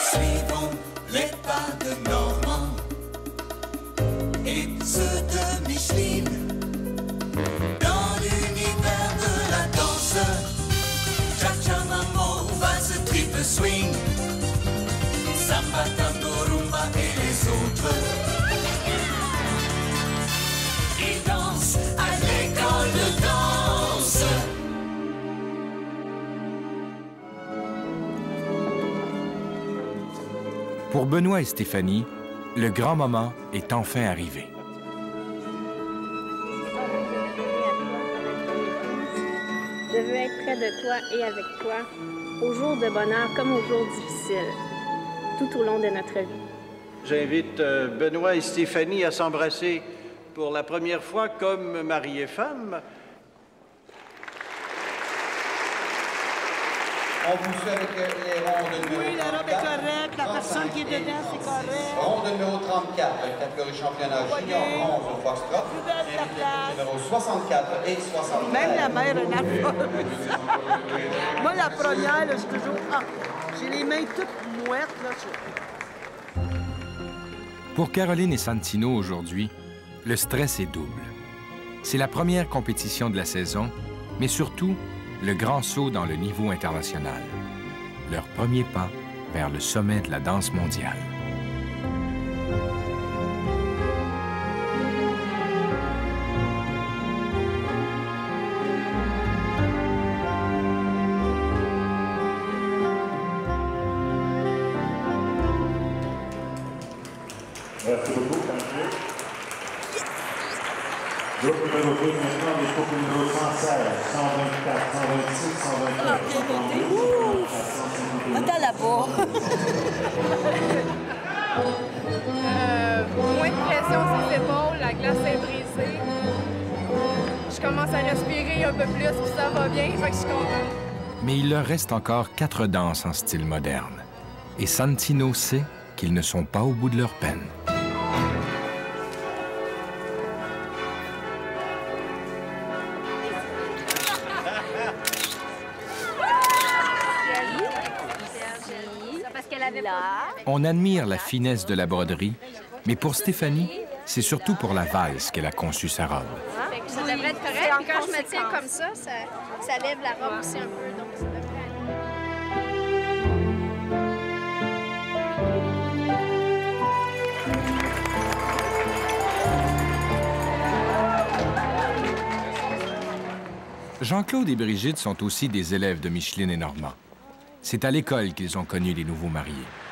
Suivons les pas de Normand et ceux de Micheline dans l'univers de la danse. Cha-cha, mambo, valse, triple swing, samba, tango, rumba et les autres. Ils dansent à l'école de danse. Pour Benoît et Stéphanie, le grand moment est enfin arrivé. Je veux être près de toi et avec toi, aux jours de bonheur comme aux jours difficiles, tout au long de notre vie. J'invite Benoît et Stéphanie à s'embrasser pour la première fois comme mari et femme. On vous souhaite les rondes numéro 34. Oui, la robe est correcte, la personne qui est dedans, c'est correct. Ronde numéro 34, catégorie championnat junior bronze au foxtrot. Numéro 64 et 73. Même la mère en a pas. Moi, la première, là, c'est toujours... Ah, j'ai les mains toutes moites, là. Pour Caroline et Santino aujourd'hui, le stress est double. C'est la première compétition de la saison, mais surtout le grand saut dans le niveau international. Leur premier pas vers le sommet de la danse mondiale. Merci beaucoup, Francis. Groupe numéro 2 maintenant, les groupes numéro 116, 124, 126, 128, 132, 134, 151. Attends là-bas. Moins de pression sur ses épaules, la glace est brisée. Je commence à respirer un peu plus, puis ça va bien, fait que je suis contente. Mais il leur reste encore 4 danses en style moderne. Et Santino sait qu'ils ne sont pas au bout de leur peine. On admire la finesse de la broderie, mais pour Stéphanie, c'est surtout pour la valse qu'elle a conçu sa robe. Ça devrait être correct. Puis quand je me tiens comme ça, ça lève la robe aussi un peu. Donc ça devrait Jean-Claude et Brigitte sont aussi des élèves de Micheline et Normand. C'est à l'école qu'ils ont connu les nouveaux mariés.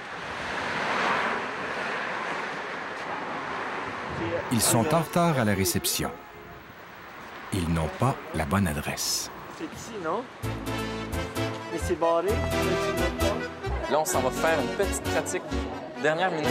Ils sont en retard à la réception. Ils n'ont pas la bonne adresse. C'est ici, non? Mais c'est barré. Là, on s'en va faire une petite pratique. Dernière minute.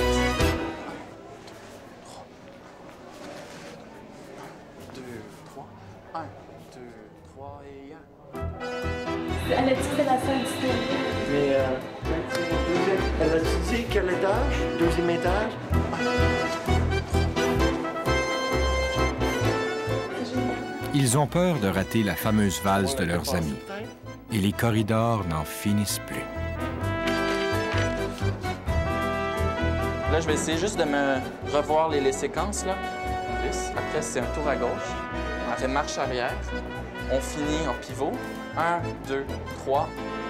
2, 3. 1, 2, 3 et 1. Elle a dit que c'était la salle du style. Mais, elle a dit quel étage? Deuxième étage? Ils ont peur de rater la fameuse valse de leurs amis. Et les corridors n'en finissent plus. Là, je vais essayer juste de me revoir les séquences, là. Après, c'est un tour à gauche. Après, marche arrière. On finit en pivot. 1, 2, 3.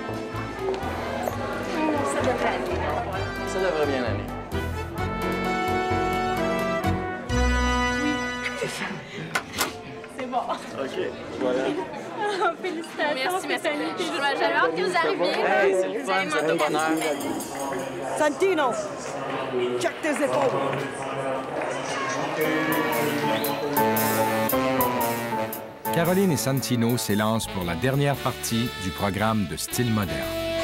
Ça devrait aller. Ça devrait bien aller. C'est bon. OK, voilà. Félicitations, Stéphanie. J'avais hâte que vous arriviez. Hey, c'est le fun, vous êtes de bonheur. Santino, check tes épaules. Caroline et Santino s'élancent pour la dernière partie du programme de style moderne.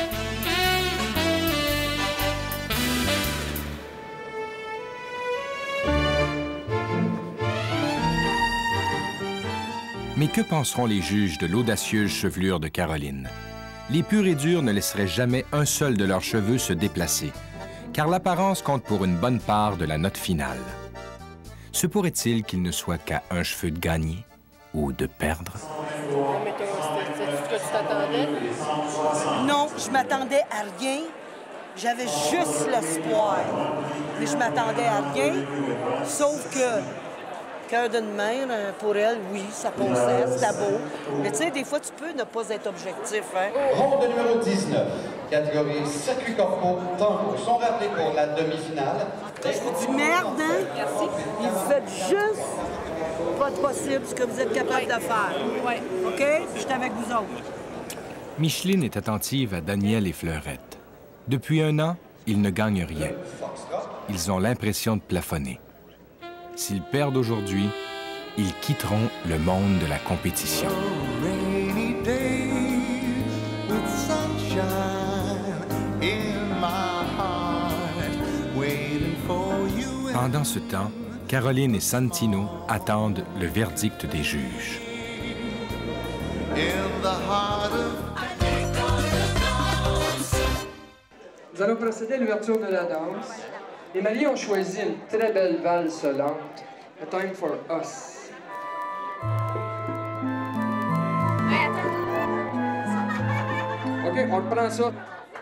Mais que penseront les juges de l'audacieuse chevelure de Caroline? Les purs et durs ne laisseraient jamais un seul de leurs cheveux se déplacer, car l'apparence compte pour une bonne part de la note finale. Se pourrait-il qu'il ne soit qu'à un cheveu de gagner ou de perdre? Non, je m'attendais à rien. J'avais juste l'espoir. Mais je m'attendais à rien, sauf que cœur d'une mère, pour elle, oui, ça passait, c'était beau. Mais tu sais, des fois, tu peux ne pas être objectif, hein? Ronde numéro 19, catégorie circuit corpo, tangos sont rappelés pour la demi-finale. Je vous dis merde, hein? Merci. Et vous faites juste pas de possible ce que vous êtes capable de faire. Oui. OK? Je suis avec vous autres. Micheline est attentive à Daniel et Fleurette. Depuis 1 an, ils ne gagnent rien. Ils ont l'impression de plafonner. S'ils perdent aujourd'hui, ils quitteront le monde de la compétition. Pendant ce temps, Caroline et Santino attendent le verdict des juges. Nous allons procéder à l'ouverture de la danse. Les mariés ont choisi une très belle valse lente, A Time for Us. OK, on reprend ça.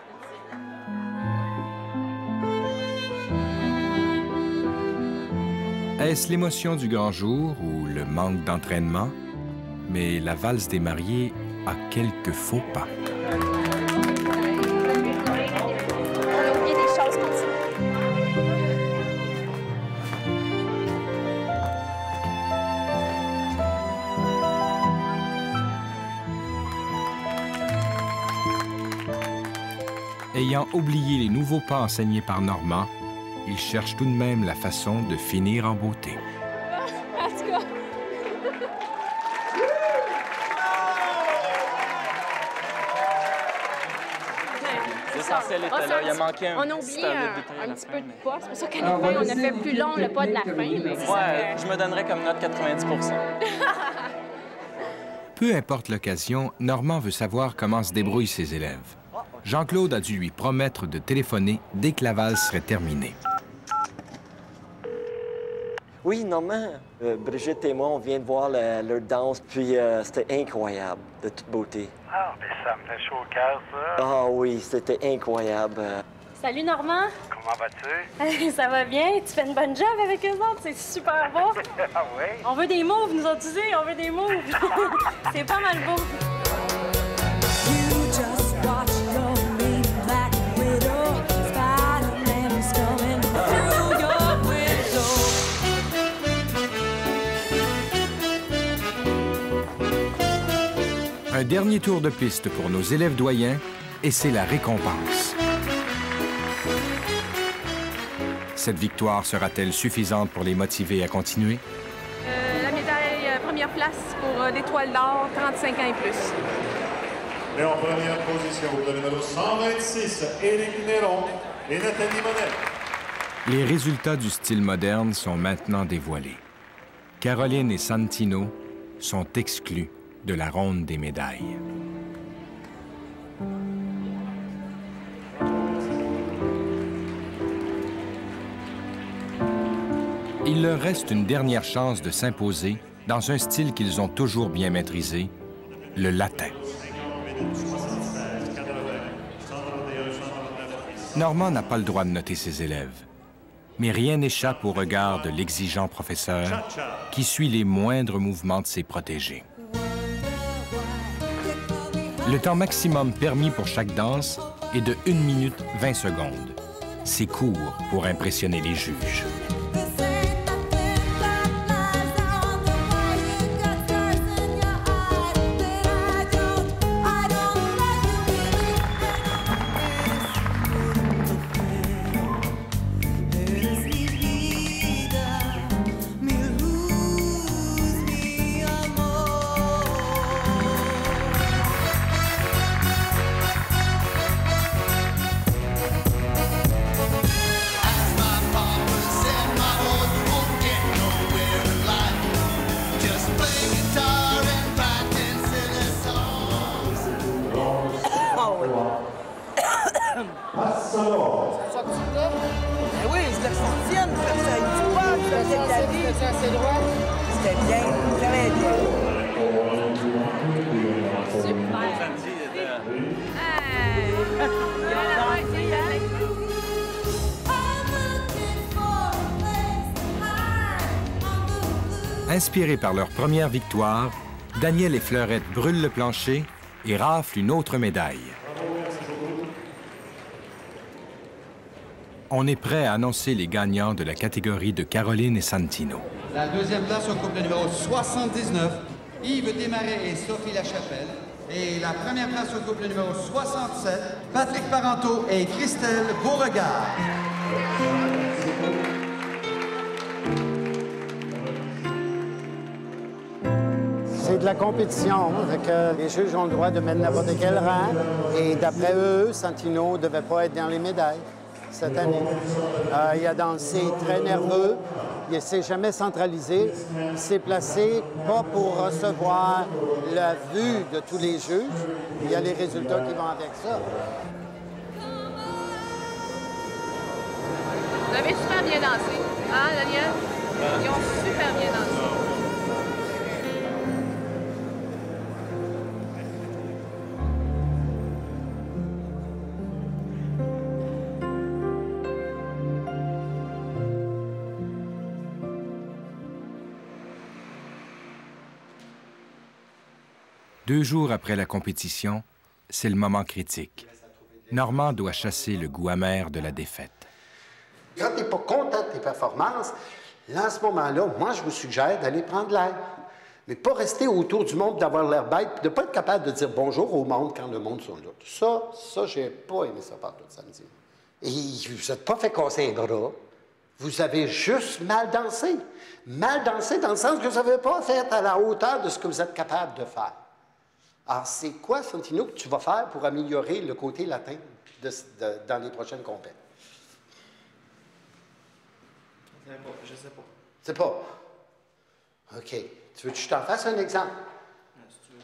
Est-ce l'émotion du grand jour ou le manque d'entraînement? Mais la valse des mariés a quelques faux pas. Ayant oublié les nouveaux pas enseignés par Normand, il cherche tout de même la façon de finir en beauté. En tout cas. L'essentiel était là. Il a manqué un on a petit oublié détail un petit peu de pas. C'est pour ça qu'à Alors, la fin, on va on a laisser fait les plus long le pas de la fin. techniques Mais que c'est Ouais, ça je me donnerais comme note 90 Peu importe l'occasion, Normand veut savoir comment se débrouillent ses élèves. Jean-Claude a dû lui promettre de téléphoner dès que la valse serait terminée. Oui, Normand, Brigitte et moi, on vient de voir leur danse, puis c'était incroyable, de toute beauté. Ah, mais ça me fait chaud au cœur, ça. Ah oui, c'était incroyable. Salut Normand. Comment vas-tu? Ça va bien? Tu fais une bonne job avec eux autres? C'est super beau. Ah oui? On veut des moves, nous autres, tu sais, on veut des moves. C'est pas mal beau. Un dernier tour de piste pour nos élèves doyens et c'est la récompense. Cette victoire sera-t-elle suffisante pour les motiver à continuer? La médaille première place pour l'étoile d'or, 35 ans et plus. Et en première position, le numéro 126, Éric Néron et Nathalie Monet. Les résultats du style moderne sont maintenant dévoilés. Caroline et Santino sont exclus de la ronde des médailles. Il leur reste une dernière chance de s'imposer dans un style qu'ils ont toujours bien maîtrisé, le latin. Normand n'a pas le droit de noter ses élèves, mais rien n'échappe au regard de l'exigeant professeur qui suit les moindres mouvements de ses protégés. Le temps maximum permis pour chaque danse est de 1 minute 20 secondes. C'est court pour impressionner les juges. Oui, je le soutienne, ça a du poids, je faisais de la vie. C'était bien, très bien. Super. Hey! Inspirés par leur première victoire, Daniel et Fleurette brûlent le plancher et raflent une autre médaille. On est prêt à annoncer les gagnants de la catégorie de Caroline et Santino. La deuxième place au couple numéro 79, Yves Desmarais et Sophie Lachapelle. Et la première place au couple numéro 67, Patrick Parenteau et Christelle Beauregard. C'est de la compétition, les juges ont le droit de mettre n'importe quel rang. Et d'après eux, Santino ne devait pas être dans les médailles cette année. Il a dansé très nerveux, il ne s'est jamais centralisé, il s'est placé pas pour recevoir la vue de tous les juges. Il y a les résultats qui vont avec ça. Vous avez super bien dansé. Hein, Daniel? Ils ont super bien dansé. 2 jours après la compétition, c'est le moment critique. Normand doit chasser le goût amer de la défaite. Quand tu n'es pas content de tes performances, là, à ce moment-là, moi, je vous suggère d'aller prendre l'air. Mais pas rester autour du monde, d'avoir l'air bête, puis de ne pas être capable de dire bonjour au monde quand le monde sont là. Ça, j'ai pas aimé ça partout samedi. Et vous n'êtes pas fait casser un bras. Vous avez juste mal dansé. Mal dansé dans le sens que vous n'avez pas fait à la hauteur de ce que vous êtes capable de faire. Alors, c'est quoi, Santino, que tu vas faire pour améliorer le côté latin dans les prochaines compètes? Je sais pas. C'est pas? OK. Tu veux que je t'en fasse un exemple? Si tu veux.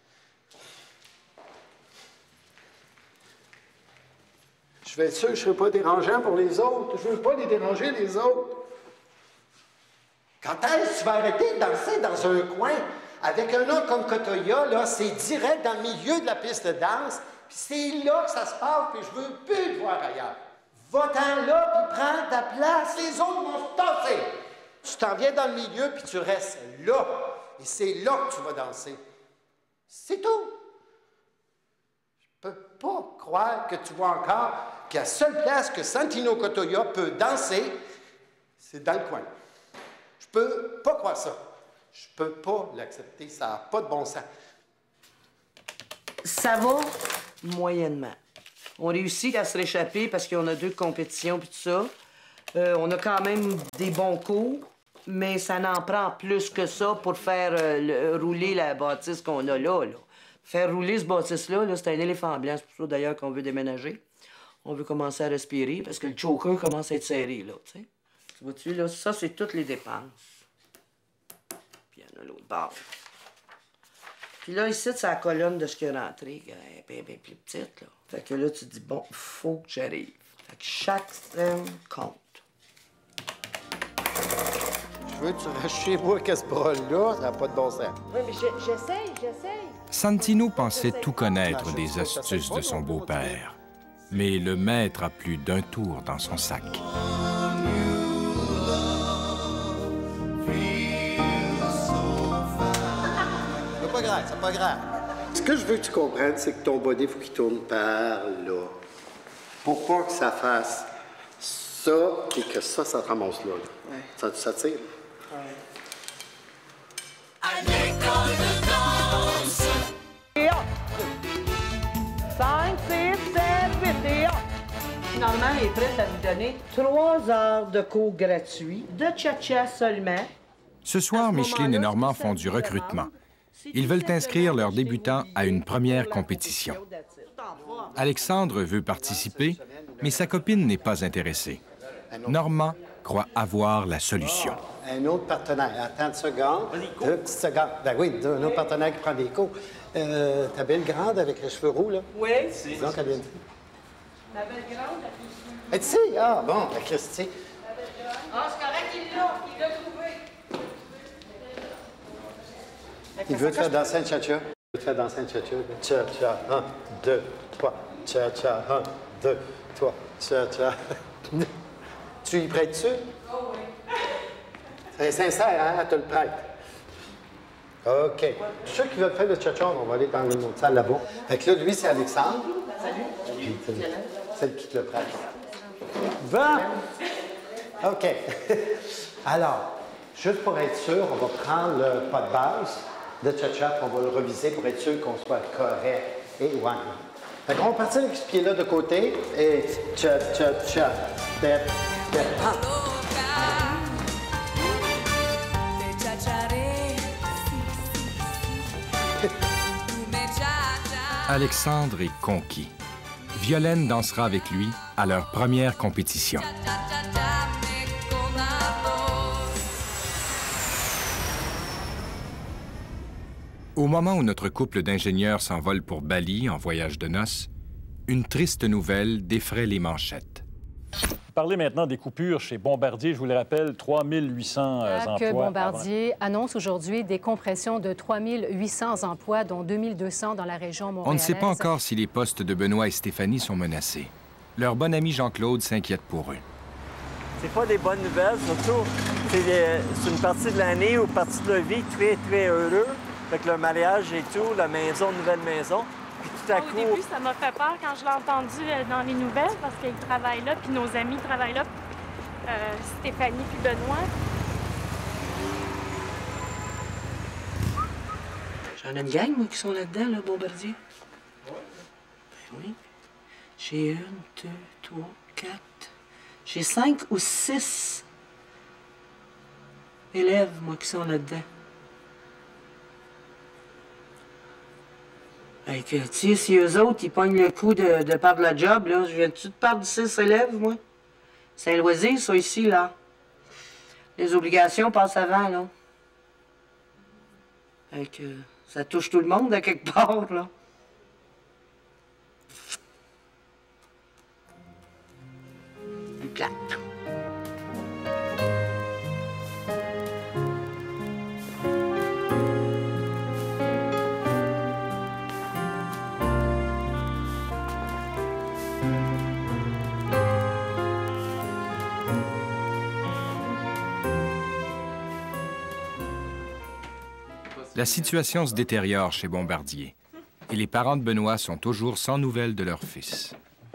Je vais être sûr que je ne serai pas dérangeant pour les autres. Je ne veux pas les déranger, les autres. Quand est-ce que tu vas arrêter de danser dans un coin avec un nom comme Kotoya, là, c'est direct dans le milieu de la piste de danse, puis c'est là que ça se passe, puis je veux plus te voir ailleurs. Va-t'en là, puis prends ta place. Les autres vont se tasser. Tu t'en viens dans le milieu, puis tu restes là. Et c'est là que tu vas danser. C'est tout. Je peux pas croire que tu vois encore que la seule place que Santino Kotoya peut danser, c'est dans le coin. Je peux pas croire ça. Je peux pas l'accepter. Ça n'a pas de bon sens. Ça va moyennement. On réussit à se réchapper parce qu'on a 2 compétitions puis tout ça. On a quand même des bons cours, mais ça n'en prend plus que ça pour faire rouler la bâtisse qu'on a là. Faire rouler ce bâtisse-là, c'est un éléphant blanc. C'est pour ça d'ailleurs qu'on veut déménager. On veut commencer à respirer parce que le choker commence à être serré, là, tu sais. Tu vois-tu, là, ça, c'est toutes les dépenses. Puis il y en a l'autre bord. Puis là, ici, c'est la colonne de ce qui est rentré, bien plus petite, là. Fait que là, tu te dis, bon, il faut que j'arrive. Fait que chaque scène compte. Je veux que tu restes chez moi avec ce bras-là, ça n'a pas de bon sens. Oui, mais j'essaye. Santino pensait tout connaître des astuces de son beau-père. Mais le maître a plus d'un tour dans son sac. C'est pas grave. Ce que je veux que tu comprennes, c'est que ton body, il faut qu'il tourne par là. Pour pas que ça fasse ça et que ça te ramasse là. Ouais. Ça tire. Ouais. À l'école de danse. 5, 6, 7, 8 et 1. Finalement, elle est prête à nous donner 3 heures de cours gratuits, de cha-cha seulement. Ce soir, Micheline et Normand font du recrutement. Ils veulent inscrire leurs débutants à une première compétition. Alexandre veut participer, mais sa copine n'est pas intéressée. Normand croit avoir la solution. Un autre partenaire. Attends une seconde. 2 petites secondes. Ben oui, un autre partenaire qui prend des cours. Ta belle grande avec les cheveux roux, là? Oui. Disons qu'elle vient. La belle grande, elle ici? Ah, bon, la Christie. Ah, c'est correct, il l'a trouvé. Il veut te faire danser un cha-cha. Il veut te faire danser un cha-cha. Cha-cha, 1, 2, 3. Cha-cha, 1, 2, 3. Cha-cha. Tu y prêtes-tu? Oh oui. C'est sincère, hein? Elle te le prête. OK. Ceux qui veulent faire le cha-cha, on va aller dans une autre salle là-bas. Fait que là, lui, c'est Alexandre. Salut. Celle qui te le prête. Va! OK. Alors, juste pour être sûr, on va prendre le pas de base de cha-cha, on va le reviser pour être sûr qu'on soit correct. Et ouais. Fait qu'on va partir avec ce pied-là de côté et cha-cha-cha. Alexandre est conquis. Violaine dansera avec lui à leur première compétition. Au moment où notre couple d'ingénieurs s'envole pour Bali en voyage de noces, une triste nouvelle défraie les manchettes. Parlez maintenant des coupures chez Bombardier. Je vous le rappelle, 3800 emplois. Que Bombardier annonce aujourd'hui des compressions de 3800 emplois, dont 2200 dans la région montréalaise. On ne sait pas encore si les postes de Benoît et Stéphanie sont menacés. Leur bon ami Jean-Claude s'inquiète pour eux. C'est pas des bonnes nouvelles, surtout. C'est une partie de l'année ou partie de leur vie très, très heureux. Avec le mariage et tout, la maison, nouvelle maison. Puis tout à coup... Au début, ça m'a fait peur quand je l'ai entendu dans les nouvelles parce qu'ils travaillent là, puis nos amis travaillent là, Stéphanie puis Benoît. J'en ai une gang, moi, qui sont là-dedans, là, Bombardier. Ben oui. J'ai 1, 2, 3, 4... J'ai 5 ou 6 élèves, moi, qui sont là-dedans. Fait que, tu sais, si eux autres, ils pognent le coup de perdre la job, là, je viens-tu de perdre 6 élèves, moi? C'est un loisir, ça, ici, là. Les obligations passent avant, là. Fait que, ça touche tout le monde, à quelque part, là. Du plate. La situation se détériore chez Bombardier et les parents de Benoît sont toujours sans nouvelles de leur fils.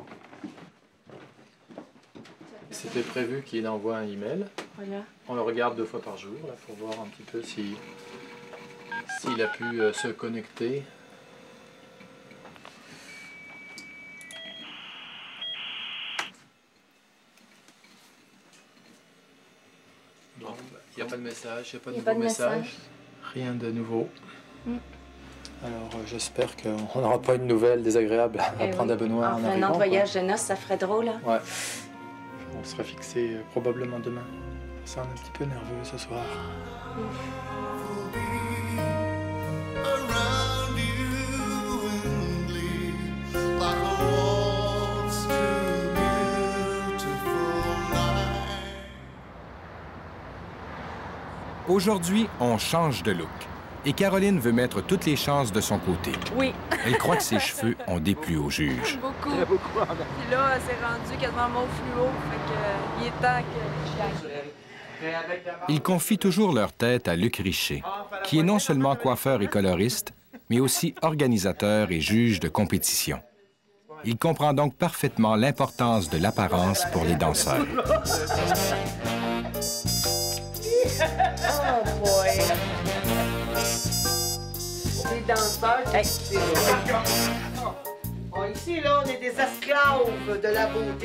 C'était prévu qu'il envoie un email. Voilà. On le regarde 2 fois par jour là, pour voir un petit peu s'il a pu se connecter. Bon, il n'y a pas de message, il n'y a pas de nouveau message. Rien de nouveau. Alors, j'espère qu'on n'aura pas une nouvelle désagréable à apprendre à Benoît en arrivant. Un voyage de noces, ça ferait drôle, hein? Ouais. On sera fixé probablement demain. Ça, on est un petit peu nerveux ce soir. Aujourd'hui, on change de look. Et Caroline veut mettre toutes les chances de son côté. Oui. Elle croit que ses cheveux ont déplu au juge. Beaucoup. Puis là, c'est rendu quasiment mauve fluo. Fait que, il est temps que je gagne. Ils confient toujours leur tête à Luc Richer, qui est non seulement coiffeur et coloriste, mais aussi organisateur et juge de compétition. Il comprend donc parfaitement l'importance de l'apparence pour les danseurs. Oh boy! Les danseurs, ici, là, on est des esclaves de la beauté.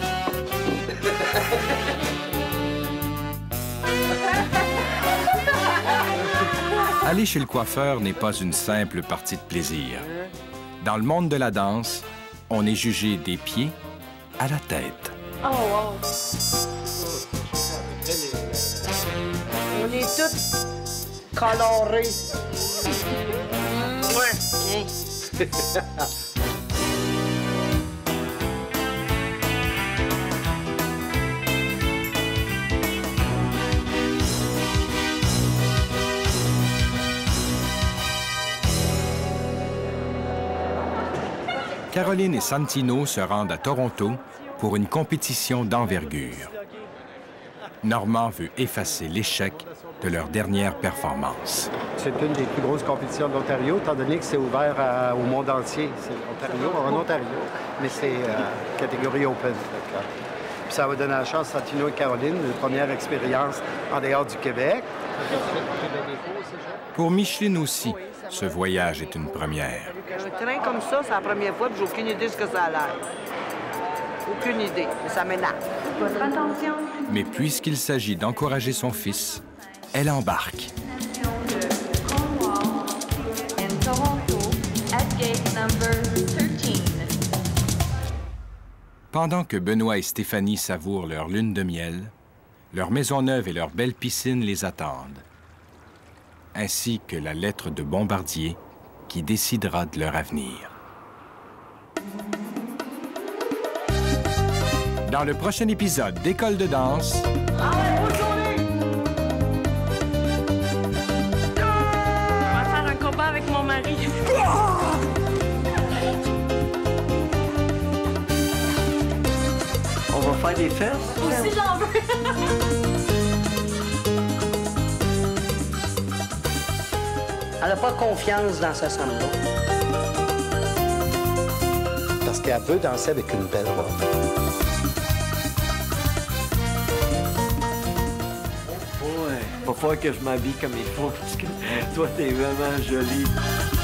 Aller chez le coiffeur n'est pas une simple partie de plaisir. Dans le monde de la danse, on est jugé des pieds à la tête. Oh, wow! On est tous colorés. Ouais. Caroline et Santino se rendent à Toronto pour une compétition d'envergure. Normand veut effacer l'échec de leur dernière performance. C'est une des plus grosses compétitions de l'Ontario, étant donné que c'est ouvert au monde entier. C'est en Ontario, mais c'est catégorie open. Puis ça va donner la chance à Tino et Caroline, une première expérience en dehors du Québec. Pour Micheline aussi, ce voyage est une première. Un train comme ça, c'est la première fois, puis j'ai aucune idée de ce que ça a l'air. Aucune idée, mais ça m'énerve. Votre attention. Mais puisqu'il s'agit d'encourager son fils, elle embarque. Pendant que Benoît et Stéphanie savourent leur lune de miel, leur maison neuve et leur belle piscine les attendent, ainsi que la lettre de Bombardier qui décidera de leur avenir. Dans le prochain épisode d'École de danse... On va faire un combat avec mon mari. On va faire des fesses? Aussi, j'en veux. Elle n'a pas confiance dans sa samba. Parce qu'elle veut danser avec une belle robe. Ouais, va falloir que je m'habille comme il faut, parce que toi, t'es vraiment jolie.